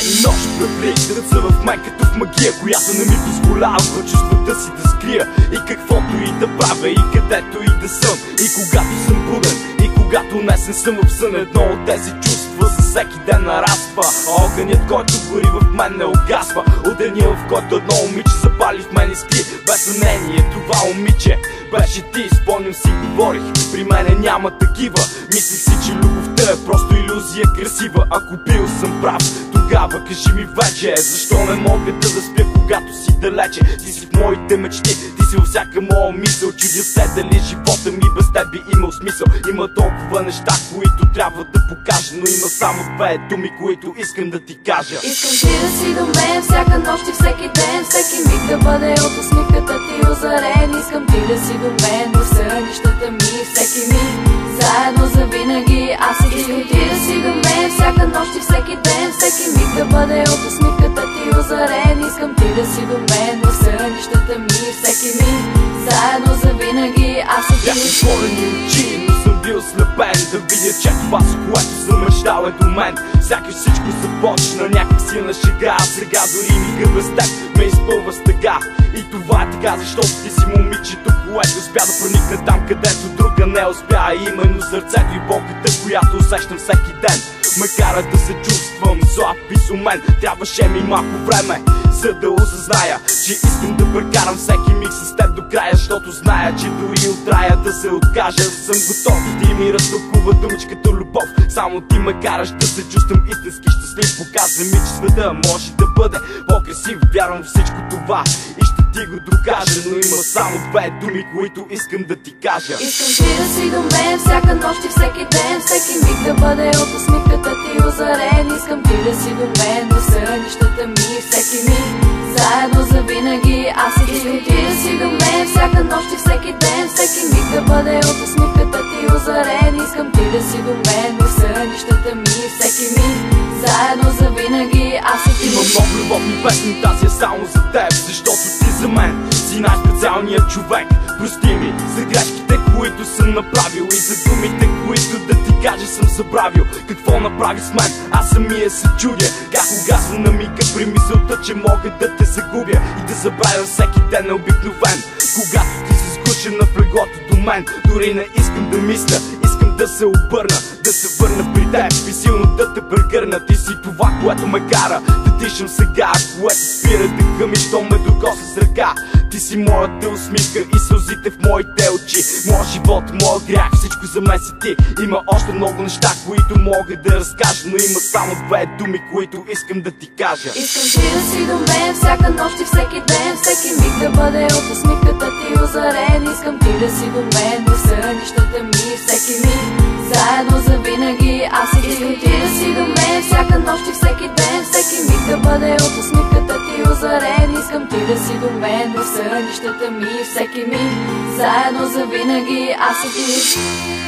и нощ превръщат се в мен като в магия, която не ми позволява чувствата си да скрия. И каквото и да правя, и където и да съм, и когато съм буден, и когато днес не съм в сън, едно от тези чувства за всеки ден нараства. Огънят, който гори в мен, не угасва. От деня, в който едно момиче запали в мен искри. Без съмнение това момиче беше ти. Спомням си, говорих, при мене няма такива. Мислих си, че любовта е просто илюзия красива. Ако бил съм прав, тогава кажи ми вече, защо не мога да заспя, когато си далече. Ти си в моите мечти, ти си във всяка моя мисъл. Чудя се дали живота ми без теб би имал смисъл. Има толкова неща, които трябва да покажа, но има само две думи, които искам да ти кажа. Искам ти да си до мен всяка нощ и всеки ден, всеки миг да бъде от усмивката ти озарен. Искам ти да си до мен в сънищата ми, всеки миг заедно завинаги аз и ти. Искам ти да си до мен всяка нощ и всеки ден, всеки миг да бъде от усмивката ти озарен. Искам ти да си до мен в сънищата ми, всеки миг заедно завинаги аз и ти. Бях отворени очи, но съм бил слепен да видя, че това, с което съм мечтал, е до мен. Сякаш всичко започна някак си на шега, а сега дори мига без теб ме изпълва с тъга. И това е така, защото ти си момичето, което успя да проникне там, където друга не успя. Именно сърцето и болката, която усещам всеки ден, ме кара да се чувствам слаб и сумен. Трябваше ми малко време, за да осъзная, че искам да прекарам всеки миг с теб до края. Защото зная, че дори от рая да се откажа, съм готов. Ти ми разтълкува думичката любов, само ти ме караш да се чувствам истински щастлив. Показва ми, че света може да бъде по-красив. Вярвам всичко това и ще ти го докажа, но има само две думи, които искам да ти кажа. Искам ти да си до мен всяка нощ и всеки ден, всеки миг да бъде от усмивката ти озарен. Искам ти да си до мен в сънищата ми, всеки миг заедно завинаги аз и ти. Искам ти да си до мен всяка нощ и всеки ден, всеки миг да бъде от усмивката ти озарен. Искам ти да си до мен в сънищата ми, всеки миг заедно завинаги аз и ти. Има много любовни песни, тази е само за теб, защото ти за мен си най-специалният човек. Прости ми за грешките, които съм направил, и за думите, които да ти кажа съм забравил. Какво направи с мен? Аз самия се чудя как угасва на мига при мисълта, че мога да те загубя и да забравя всеки ден е обикновен. Когато ти си скучена в леглото до мен, дори не искам да мисля, искам да се обърна, да се върна при теб и силно да те прегърна. Ти си това, което ме кара да дишам сега, което спира дъха ми, що ме докосва с ръка. Ти си моята усмивка и сълзите в моите очи, моят живот, моят грях, всичко за мен си ти. Има още много неща, които мога да разкажа, но има само две думи, които искам да ти кажа. Искам ти да си до мен всяка нощ и всеки ден, всеки миг да бъде от усмивката ти озарен. Искам ти да си до мен в сънищата ми, всеки миг заедно завинаги аз и ти. Искам ти да си до мен всяка нощ и всеки ден, всеки миг да бъде от усмивката ти озарен. Искам ти да си до мен в сънищата ми, всеки миг заедно завинаги аз и ти.